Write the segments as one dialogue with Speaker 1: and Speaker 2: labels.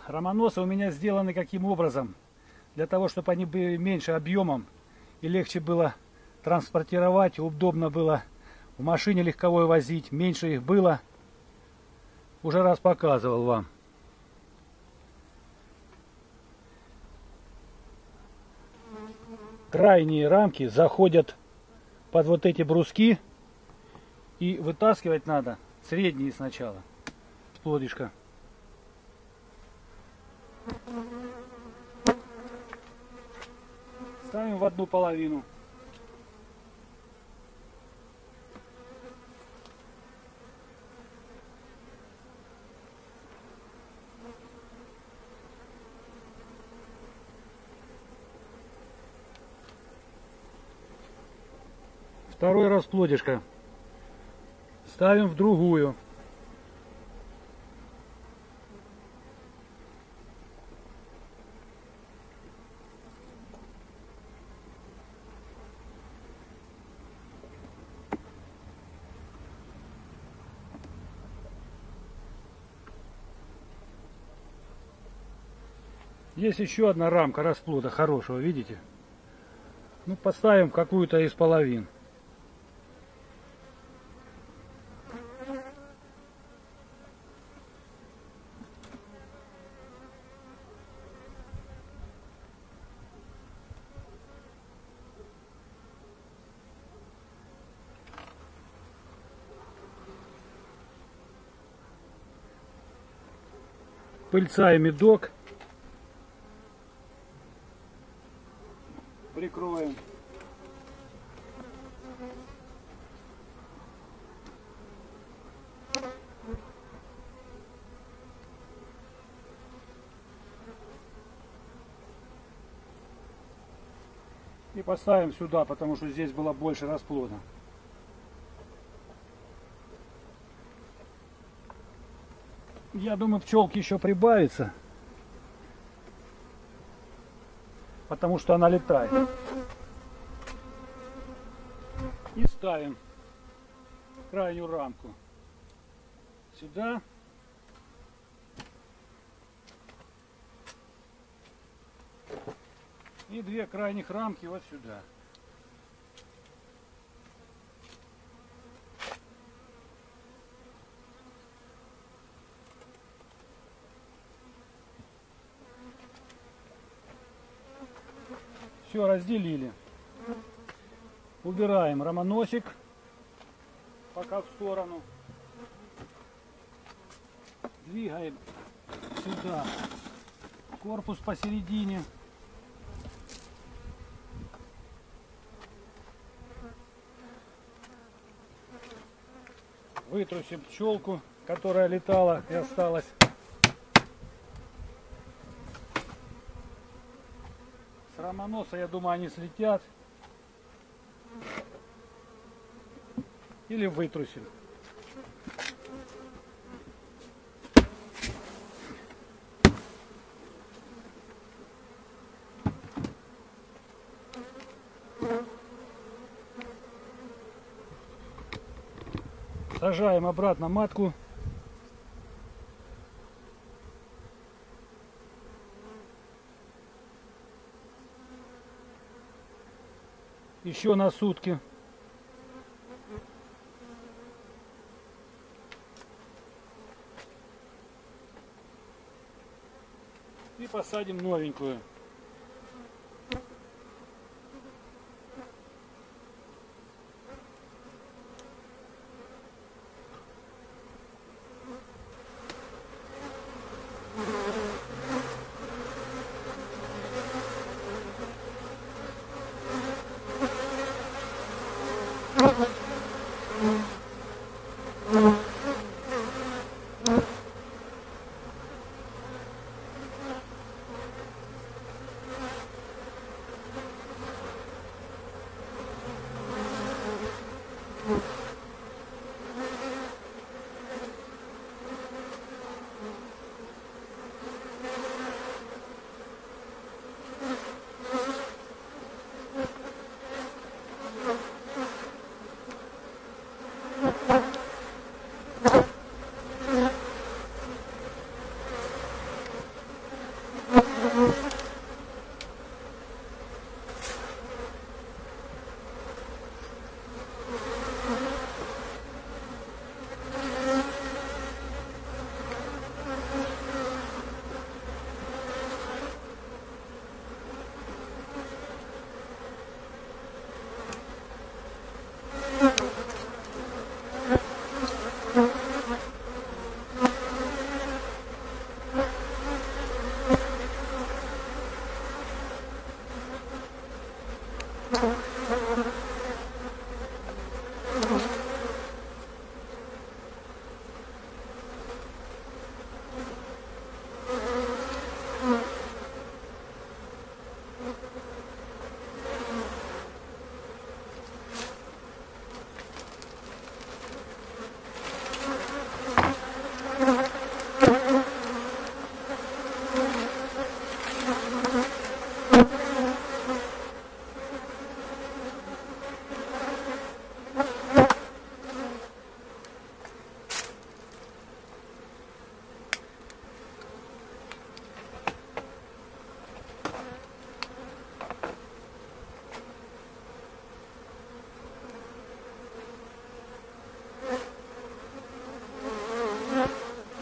Speaker 1: Ромоносы у меня сделаны каким образом? Для того, чтобы они были меньше объемом и легче было транспортировать, удобно было в машине легковой возить, меньше их было. Уже раз показывал вам. Крайние рамки заходят под вот эти бруски, и вытаскивать надо средние сначала с плодишка. Ставим в одну половину. Второй раз плодишка ставим в другую. Есть еще одна рамка расплода хорошего, видите? Ну, поставим какую-то из половин. Пыльца и медок прикроем. И поставим сюда, потому что здесь было больше расплода. Я думаю, пчелки еще прибавится, потому что она летает. И ставим крайнюю рамку сюда. И две крайних рамки вот сюда. Все, разделили. Убираем ромоносик пока в сторону. Двигаем сюда корпус посередине. Вытрусим пчелку, которая летала и осталась. С ромоноса, я думаю, они слетят. Или вытрусим. Сажаем обратно матку. Еще на сутки. И посадим новенькую.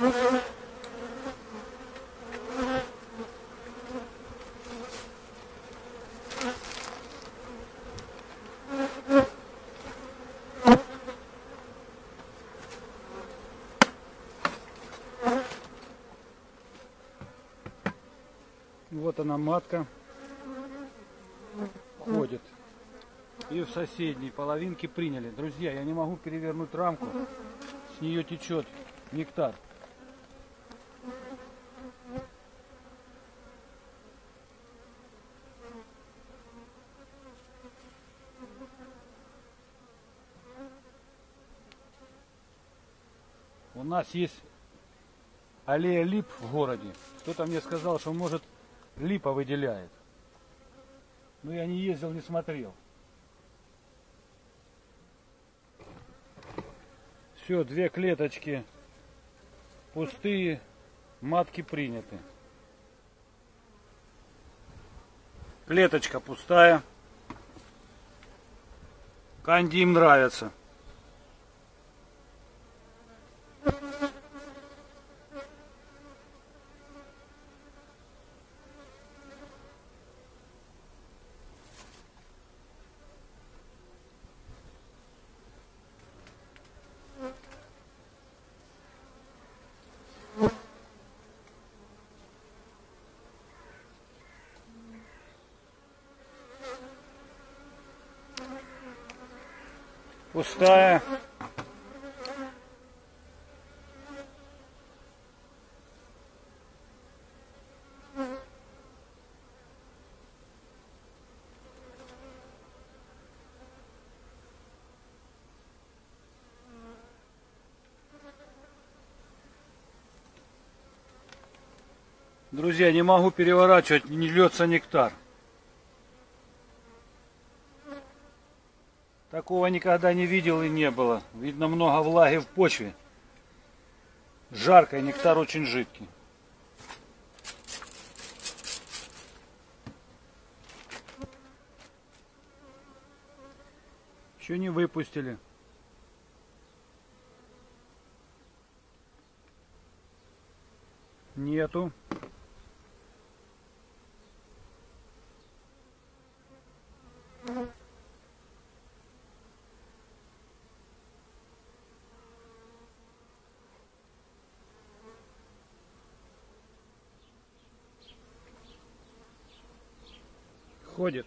Speaker 1: Вот она, матка ходит. И в соседней половинке приняли. Друзья, я не могу перевернуть рамку. С нее течет нектар. У нас есть аллея лип в городе. Кто-то мне сказал, что может липа выделяет. Но я не ездил, не смотрел. Все, 2 клеточки пустые, матки приняты. Клеточка пустая. Канди им нравится. Пустая. Друзья, не могу переворачивать, не льется нектар. Такого никогда не видел и не было. Видно, много влаги в почве. Жарко, и нектар очень жидкий. Еще не выпустили. Нету. Ходит.